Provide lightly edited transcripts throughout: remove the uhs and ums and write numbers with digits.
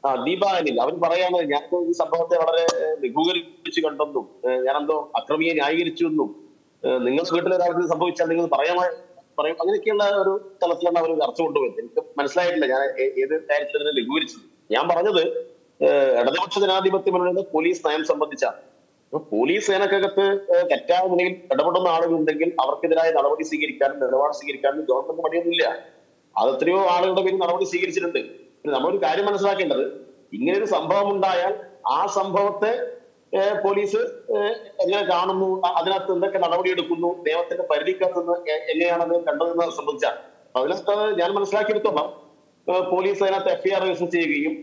ദീപാനിൽ അവർ പറയാണ്, ഞാൻ ഈ സംഭവത്തെ വളരെ ലഘൂകരിച്ച് കണ്ടെന്നും ഞാനെന്തോ അക്രമിയെ ന്യായീകരിച്ചു എന്നും നിങ്ങളുടെ വീട്ടിലൊരാൾക്ക് സംഭവിച്ചാൽ നിങ്ങൾ പറയും, അങ്ങനെയൊക്കെയുള്ള ഒരു തലത്തിലാണ് അവർ ചർച്ച കൊണ്ടുപോയത്. എനിക്ക് മനസ്സിലായിട്ടില്ല ഞാൻ ഏത് കാര്യത്തിൽ അതിനെ ലഘൂകരിച്ചത്. ഞാൻ പറഞ്ഞത് ഇടതുപക്ഷ ജനാധിപത്യ മുന്നണിയുടെ പോലീസ് നയം സംബന്ധിച്ചാണ്. പോലീസ് സേനക്കകത്ത് തെറ്റായ നിലയിൽ ഇടപെടുന്ന ആളുകളുണ്ടെങ്കിൽ അവർക്കെതിരായ നടപടി സ്വീകരിക്കാനും നിലപാട് സ്വീകരിക്കാനും ഗവൺമെന്റ് മടിയൊന്നുമില്ല. അത് എത്രയോ ആളുകളുടെ പേരിൽ നടപടി സ്വീകരിച്ചിട്ടുണ്ട്. പിന്നെ നമ്മളൊരു കാര്യം മനസ്സിലാക്കേണ്ടത്, ഇങ്ങനൊരു സംഭവം ഉണ്ടായാൽ ആ സംഭവത്തെ പോലീസ് എങ്ങനെ കാണുന്നു, അതിനകത്ത് എന്തൊക്കെ നടപടിയെടുക്കുന്നു, നിയമത്തിന്റെ പരിധിക്കകത്തുനിന്ന് എങ്ങനെയാണത് കണ്ടതെന്ന് സംബന്ധിച്ചാണ്. അതിനകത്ത് ഞാൻ മനസ്സിലാക്കിയെടുത്തോളം പോലീസ് അതിനകത്ത് FIR രജിസ്റ്റർ ചെയ്യുകയും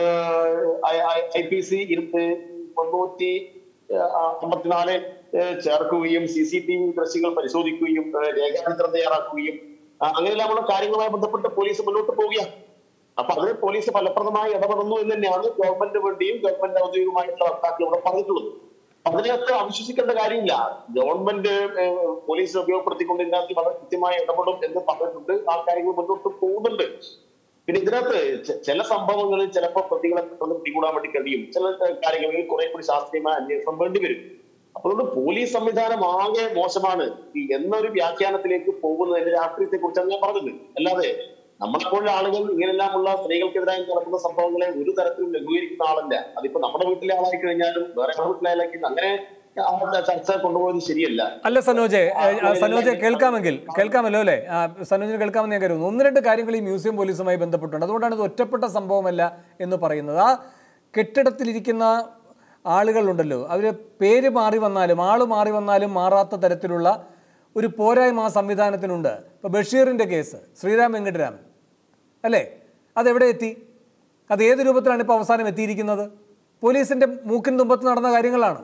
IPC 354 ചേർക്കുകയും CCTV ദൃശ്യങ്ങൾ പരിശോധിക്കുകയും രേഖാചിത്രം തയ്യാറാക്കുകയും അങ്ങനെയെല്ലാമുള്ള കാര്യങ്ങളുമായി ബന്ധപ്പെട്ട് പോലീസ് മുന്നോട്ട് പോവുകയാണ്. അപ്പൊ അതിന് പോലീസ് ഫലപ്രദമായി ഇടപെടുന്നു എന്ന് തന്നെയാണ് ഗവൺമെന്റ് വേണ്ടിയും ഗവൺമെന്റ് ഔദ്യോഗികമായിട്ടുള്ള വക്താക്കൾ ഇവിടെ പറഞ്ഞിട്ടുള്ളത്. അതിനകത്ത് അവിശ്വസിക്കേണ്ട കാര്യമില്ല. ഗവൺമെന്റ് പോലീസ് ഉപയോഗപ്പെടുത്തിക്കൊണ്ട് ഇതിനകത്ത് വളരെ കൃത്യമായി ഇടപെടും എന്ന് പറഞ്ഞിട്ടുണ്ട്. ആ കാര്യങ്ങൾ മുന്നോട്ട് പോകുന്നുണ്ട്. പിന്നെ ഇതിനകത്ത് ചില സംഭവങ്ങളിൽ ചിലപ്പോൾ പ്രതികളെ പിടികൂടാൻ വേണ്ടി കഴിയും, ചില കാര്യങ്ങളിൽ കുറെ കൂടി ശാസ്ത്രീയമായ അന്വേഷണം വേണ്ടിവരും. അതുകൊണ്ട് പോലീസ് സംവിധാനം ആകെ മോശമാണ് എന്നൊരു വ്യാഖ്യാനത്തിലേക്ക് പോകുന്നതിന്റെ രാഷ്ട്രീയത്തെ കുറിച്ചാണ് ഞാൻ പറഞ്ഞത്. അല്ലാതെ നമ്മളെപ്പോലുള്ള ആളുകൾ ഇങ്ങനെല്ലാമുള്ള സ്ത്രീകൾക്കെതിരായി നടക്കുന്ന സംഭവങ്ങളെ ഒരു തരത്തിലും ലഘൂകരിക്കുന്ന ആളല്ല. അതിപ്പോ നമ്മുടെ വീട്ടിലെ ആളായി കഴിഞ്ഞാലും വേറെ വീട്ടിലെ ആളായി അങ്ങനെ ചർച്ച കൊണ്ടുപോയത് ശരിയല്ല. അല്ല സനോജെ കേൾക്കാമല്ലോ അല്ലെ? സനോജിന് കേൾക്കാമെന്ന് ഞാൻ കരുതുന്നു. 1-2 കാര്യങ്ങൾ ഈ മ്യൂസിയം പോലീസുമായി ബന്ധപ്പെട്ടുണ്ട്. അതുകൊണ്ടാണ് ഇത് ഒറ്റപ്പെട്ട സംഭവമല്ല എന്ന് പറയുന്നത്. ആ കെട്ടിടത്തിലിരിക്കുന്ന ആളുകളുണ്ടല്ലോ, അവര് പേര് മാറി വന്നാലും ആള് മാറി വന്നാലും മാറാത്ത തരത്തിലുള്ള ഒരു പോരായ്മ ആ സംവിധാനത്തിനുണ്ട്. ഇപ്പോൾ ബഷീറിൻ്റെ കേസ്, ശ്രീരാം വെങ്കിട്ടരാമൻ അല്ലേ, അതെവിടെ എത്തി? അത് ഏത് രൂപത്തിലാണ് ഇപ്പോൾ അവസാനം എത്തിയിരിക്കുന്നത്? പോലീസിൻ്റെ മൂക്കിൻ തുമ്പത്ത് നടന്ന കാര്യങ്ങളാണ്.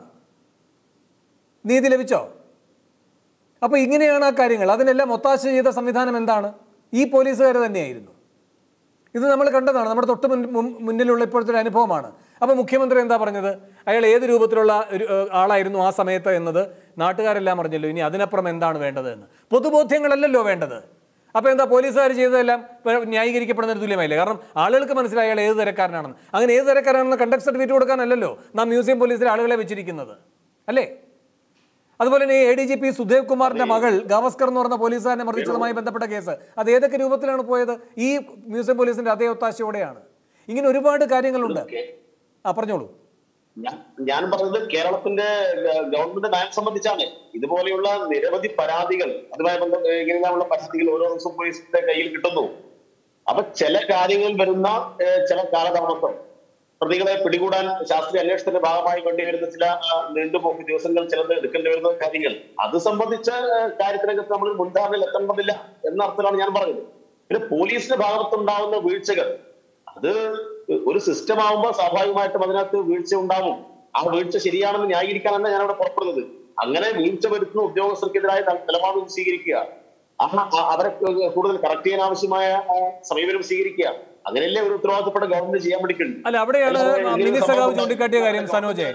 നീതി ലഭിച്ചോ? അപ്പോൾ ഇങ്ങനെയാണ് ആ കാര്യങ്ങൾ. അതിനെല്ലാം ഒത്താശ ചെയ്ത സംവിധാനം എന്താണ്? ഈ പോലീസുകാർ തന്നെയായിരുന്നു. ഇത് നമ്മൾ കണ്ടതാണ്, നമ്മുടെ തൊട്ട് മുന്നിലുള്ള ഇപ്പോഴത്തെ ഒരു അനുഭവമാണ്. അപ്പോൾ മുഖ്യമന്ത്രി എന്താ പറഞ്ഞത്? അയാൾ ഏത് രൂപത്തിലുള്ള ഒരു ആളായിരുന്നു ആ സമയത്ത് എന്നത് നാട്ടുകാരെല്ലാം അറിഞ്ഞല്ലോ. ഇനി അതിനപ്പുറം എന്താണ് വേണ്ടത് എന്ന് പൊതുബോധ്യങ്ങളല്ലല്ലോ വേണ്ടത്. അപ്പോൾ എന്താ പോലീസുകാർ ചെയ്തതെല്ലാം ന്യായീകരിക്കപ്പെടുന്നതിന് തുല്യമായില്ലേ? കാരണം ആളുകൾക്ക് മനസ്സിലായി അയാൾ ഏത് തരക്കാരനാണെന്ന്. അങ്ങനെ ഏത് തരക്കാരാണെന്ന് കണ്ടക്ട് സർട്ടിഫിക്കറ്റ് കൊടുക്കാനല്ലല്ലോ നാം മ്യൂസിയം പോലീസിലെ ആളുകളെ വെച്ചിരിക്കുന്നത്, അല്ലേ? അതുപോലെ തന്നെ ADGP സുധേവ് കുമാറിന്റെ മകൾ ഗാവസ്കർ എന്ന് പറഞ്ഞ പോലീസുകാരനെ മർദ്ദിച്ചതുമായി ബന്ധപ്പെട്ട കേസ്, അത് ഏതൊക്കെ രൂപത്തിലാണ് പോയത്? ഈ മ്യൂസിയം പോലീസിന്റെ അതേ ഒത്താശയോടെയാണ്. ഇങ്ങനെ ഒരുപാട് കാര്യങ്ങളുണ്ട്. പറഞ്ഞോളൂ. ഞാൻ പറഞ്ഞത് കേരളത്തിന്റെ ഗവൺമെന്റ് നയം സംബന്ധിച്ചാണ്. ഇതുപോലെയുള്ള നിരവധി പരാതികൾ, അതുമായി ഇങ്ങനെയുള്ള പരാതികൾ ഓരോ ദിവസവും പോലീസിന്റെ കയ്യിൽ കിട്ടുന്നു. അപ്പൊ ചില കാര്യങ്ങളിൽ വരുന്ന ചില കാലതാമസം, പ്രതികളെ പിടികൂടാൻ ശാസ്ത്രീയ അന്വേഷണത്തിന്റെ ഭാഗമായി വേണ്ടിവരുന്ന ചില നീണ്ടുപോക്ക് ദിവസങ്ങൾ ചിലത് എടുക്കേണ്ടി വരുന്ന കാര്യങ്ങൾ, അത് സംബന്ധിച്ച കാര്യത്തിനകത്ത് നമ്മൾ മുൻധാരണയിൽ എത്തേണ്ടതില്ല എന്ന അർത്ഥത്തിലാണ് ഞാൻ പറഞ്ഞത്. പിന്നെ പോലീസിന്റെ ഭാഗത്തുണ്ടാകുന്ന വീഴ്ചകൾ, അത് ഒരു സിസ്റ്റം ആവുമ്പോൾ സ്വാഭാവികമായിട്ടും അതിനകത്ത് വീഴ്ച ഉണ്ടാവും. ആ വീഴ്ച ശരിയാണെന്ന് ന്യായീകരിക്കാനല്ല ഞാൻ അവിടെ പുറപ്പെടുന്നത്. അങ്ങനെ വീഴ്ച വരുത്തുന്ന ഉദ്യോഗസ്ഥർക്കെതിരായ നിലപാട് സ്വീകരിക്കുക, അവരെ കൂടുതൽ കറക്റ്റ് ചെയ്യാൻ ആവശ്യമായ സമീപനം സ്വീകരിക്കുക, അങ്ങനെയല്ലേ ഒരു ഉത്തരവാദിത്തപ്പെട്ട ഗവൺമെന്റ് ചെയ്യാൻ പഠിക്കുന്നു. അല്ല, അവിടെയാണ് മിനിസഖാവ് ചൂണ്ടിക്കാട്ടിയ കാര്യം സനോജെ.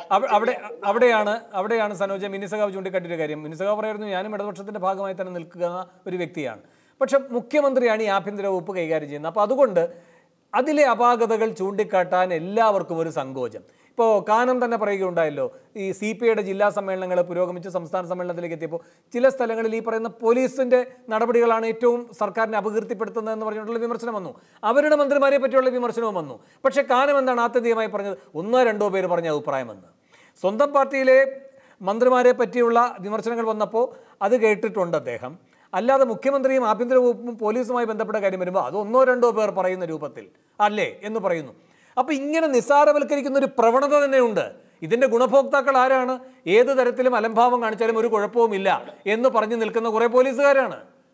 അവിടെയാണ് സനോജെ മിനിസഖാവ് ചൂണ്ടിക്കാട്ടിയ കാര്യം. മിനിസഖാവ് പറയായിരുന്നു, ഞാനും ഇടതുപക്ഷത്തിന്റെ ഭാഗമായി തന്നെ നിൽക്കുന്ന ഒരു വ്യക്തിയാണ്. പക്ഷെ മുഖ്യമന്ത്രിയാണ് ഈ ആഭ്യന്തര വകുപ്പ് കൈകാര്യം ചെയ്യുന്നത്. അപ്പോൾ അതുകൊണ്ട് അതിലെ അപാകതകൾ ചൂണ്ടിക്കാട്ടാൻ എല്ലാവർക്കും ഒരു സങ്കോചം. ഇപ്പോൾ കാനം തന്നെ പറയുകയുണ്ടായല്ലോ, ഈ CPIയുടെ ജില്ലാ സമ്മേളനങ്ങൾ പുരോഗമിച്ച് സംസ്ഥാന സമ്മേളനത്തിലേക്ക് എത്തിയപ്പോൾ ചില സ്ഥലങ്ങളിൽ ഈ പറയുന്ന പോലീസിൻ്റെ നടപടികളാണ് ഏറ്റവും സർക്കാരിനെ അപകീർത്തിപ്പെടുത്തുന്നതെന്ന് പറഞ്ഞിട്ടുള്ള വിമർശനം വന്നു. അവരുടെ മന്ത്രിമാരെ പറ്റിയുള്ള വിമർശനവും വന്നു. പക്ഷേ കാനം എന്താണ് ആത്യന്തികമായി പറഞ്ഞത്? 1-2 പേര് പറഞ്ഞ അഭിപ്രായമെന്ന്. സ്വന്തം പാർട്ടിയിലെ മന്ത്രിമാരെ പറ്റിയുള്ള വിമർശനങ്ങൾ വന്നപ്പോൾ അത് കേട്ടിട്ടുണ്ട് അദ്ദേഹം. അല്ലാതെ മുഖ്യമന്ത്രിയും ആഭ്യന്തര വകുപ്പും പോലീസുമായി ബന്ധപ്പെട്ട കാര്യം വരുമ്പോൾ അത് 1-2 പേർ പറയുന്ന രൂപത്തിൽ അല്ലേ എന്ന് പറയുന്നു. അപ്പോൾ ഇങ്ങനെ നിസ്സാരവൽക്കരിക്കുന്ന ഒരു പ്രവണത തന്നെയുണ്ട്. ഇതിൻ്റെ ഗുണഭോക്താക്കൾ ആരാണ്? ഏത് തരത്തിലും അലംഭാവം കാണിച്ചാലും ഒരു കുഴപ്പവുമില്ല എന്ന് പറഞ്ഞു നിൽക്കുന്ന കുറെ പോലീസുകാരാണ്.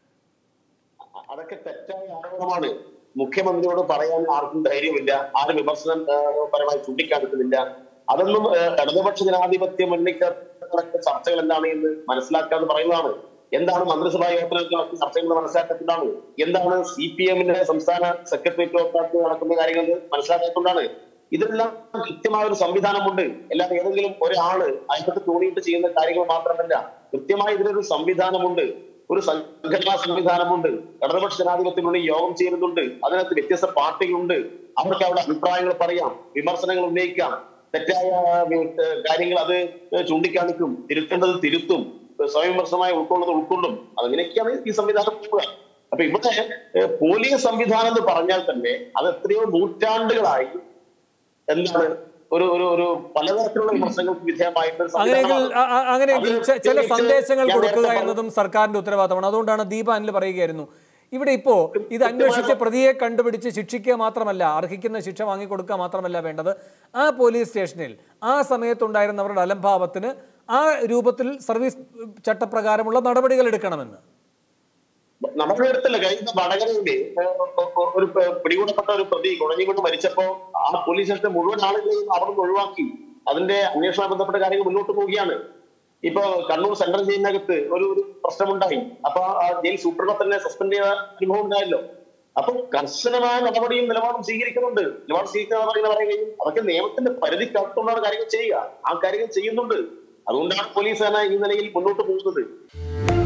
അതൊക്കെ തെറ്റായ ആരോപണമാണ്. മുഖ്യമന്ത്രിയോട് പറയാൻ ആർക്കും ധൈര്യമില്ല, ആരും വിമർശനം പരമായി ചൂണ്ടിക്കാണിക്കുന്നില്ല. അതൊന്നും ഇടതുപക്ഷ ജനാധിപത്യ മുന്നണിക്കകത്ത് ചർച്ചകൾ എന്താണ് എന്ന് മനസ്സിലാക്കാതെ പറയുന്നതാണ്. എന്താണ് മന്ത്രിസഭാ യോഗത്തിനകത്ത് ചർച്ചകൾ മനസ്സിലാക്കത്തുണ്ടാണ്. എന്താണ് CPMന്റെ സംസ്ഥാന സെക്രട്ടേറിയറ്റ് നടക്കുന്ന കാര്യങ്ങൾ മനസ്സിലാക്കാത്തതുകൊണ്ടാണ്. ഇതെല്ലാം കൃത്യമായ ഒരു സംവിധാനമുണ്ട്. അല്ലാതെ ഏതെങ്കിലും ഒരാള് അതിനകത്ത് തോന്നിയിട്ട് ചെയ്യുന്ന കാര്യങ്ങൾ മാത്രമല്ല, കൃത്യമായി ഇതിനൊരു സംവിധാനമുണ്ട്. ഒരു സംഘടനാ സംവിധാനമുണ്ട്. ഇടതുപക്ഷ ജനാധിപത്യത്തിനുള്ളിൽ യോഗം ചേരുന്നുണ്ട്. അതിനകത്ത് വ്യത്യസ്ത പാർട്ടികളുണ്ട്. അവർക്ക് അവിടെ അഭിപ്രായങ്ങൾ പറയാം, വിമർശനങ്ങൾ ഉന്നയിക്കാം, തെറ്റായ കാര്യങ്ങൾ അത് ചൂണ്ടിക്കാണിക്കും, തിരുത്തേണ്ടത് തിരുത്തും, സ്വയംവിമർശമായി ഉൾക്കൊള്ളുന്നത് ഉൾക്കൊള്ളും. അങ്ങനെയൊക്കെയാണ് ഈ സംവിധാനം പോവുക. അപ്പൊ ഇവിടെ പോലീസ് സംവിധാനം എന്ന് പറഞ്ഞാൽ തന്നെ അത് എത്രയോ നൂറ്റാണ്ടുകളായി എന്താണ് ഒരു ഒരു ഒരു പലതരത്തിലുള്ള വിമർശനങ്ങൾക്ക് വിധേയമായിട്ട് അങ്ങനെയെങ്കിൽ ചില സന്ദേശങ്ങൾ കൊടുക്കുക എന്നതും സർക്കാരിന്റെ ഉത്തരവാദിത്തമാണ്. അതുകൊണ്ടാണ് ദീപ അനിൽ പറയുകയായിരുന്നു, ഇവിടെ ഇപ്പോ ഇത് അന്വേഷിച്ച് പ്രതിയെ കണ്ടുപിടിച്ച് ശിക്ഷിക്കുക മാത്രമല്ല, അർഹിക്കുന്ന ശിക്ഷ വാങ്ങിക്കൊടുക്കുക മാത്രമല്ല വേണ്ടത്, ആ പോലീസ് സ്റ്റേഷനിൽ ആ സമയത്തുണ്ടായിരുന്നവരുടെ അലംഭാവത്തിന് ആ രൂപത്തിൽ സർവീസ് ചട്ടപ്രകാരമുള്ള നടപടികൾ എടുക്കണമെന്ന്. നമ്മുടെ അടുത്തല്ല, കഴിഞ്ഞ വടകരയില് ഒരു പിടികൂടപ്പെട്ട ഒരു പ്രതി കുഴഞ്ഞുകൊണ്ട് മരിച്ചപ്പോ ആ പോലീസ് സ്റ്റേഷന്റെ മുഴുവൻ ആളുകളെയും അവിടെ നിന്ന് ഒഴിവാക്കി. അതിന്റെ അന്വേഷണവുമായി ബന്ധപ്പെട്ട കാര്യങ്ങൾ മുന്നോട്ട് പോവുകയാണ്. ഇപ്പൊ കണ്ണൂർ സെൻട്രൽ ജയിലിനകത്ത് ഒരു പ്രശ്നമുണ്ടായി. അപ്പൊ ആ ജയിൽ സൂപ്രണ്ടിനെ തന്നെ സസ്പെൻഡ് ചെയ്ത അനുഭവം ഉണ്ടായല്ലോ. അപ്പൊ കർശനമായ നടപടിയും നിലപാടും സ്വീകരിക്കുന്നുണ്ട്. നിലപാട് സ്വീകരിക്കുന്ന പറയുകയും അതൊക്കെ നിയമത്തിന്റെ പരിധിക്കകത്തുകൊണ്ടാണ് കാര്യങ്ങൾ ചെയ്യുക. ആ കാര്യങ്ങൾ ചെയ്യുന്നുണ്ട്. അതുകൊണ്ടാണ് പോലീസ് സേന ഈ നിലയിൽ മുന്നോട്ട് പോകുന്നത്.